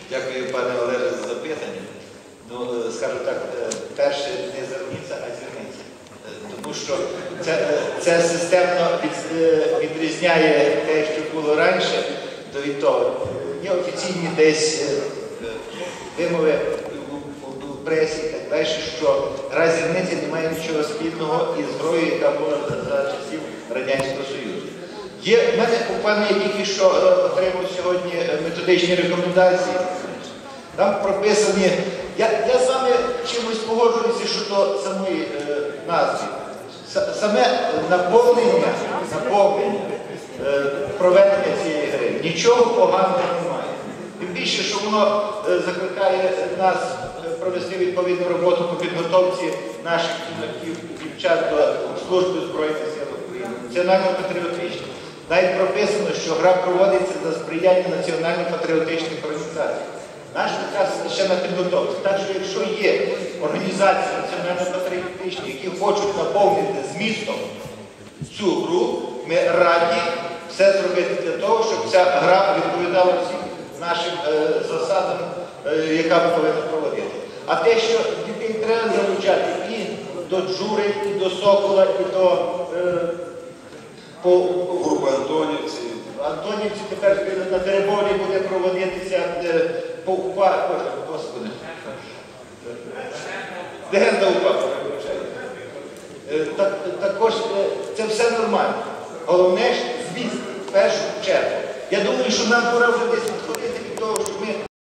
Дякую, пане Олеже, за запитання. Ну, скажу так, перше не зерниця, а зірниця. Тому що це системно відрізняє те, що було раніше, то від того. Є офіційні десь вимови у пресі і так далі, що гра зірниці не має нічого спільного із грою, яка була за часів Радянського Союзу. В мене буквально я тільки що отримав сьогодні методичні рекомендації. Там прописані, я з вами чимось погоджуюся щодо самої назви. Саме наповнення проведення цієї гри. Нічого поганого немає. Тим більше, що воно закликає нас провести відповідну роботу по підготовці наших юнаків і дівчат до служби Збройних сил України. Національно-патріотичні. Навіть прописано, що гра проводиться за сприяння національно-патріотичних організацій. Наш наказ ще на підготовці. Так що, якщо є організації національно-патріотичні, які хочуть наповнити змістом цю гру, ми раді все зробити для того, щоб ця гра відповідала всім нашим засадам, яка повинна проводити. А те, що дітей треба залучати і до Джури, і до Сокола, і до групи Антонівці. Антонівці тепер на Теребові буде проводитися по УПА, Господи. Легенда УПА, також це все нормально. Головне ж зміст, в першу чергу. Я думаю, що нам пора вже десь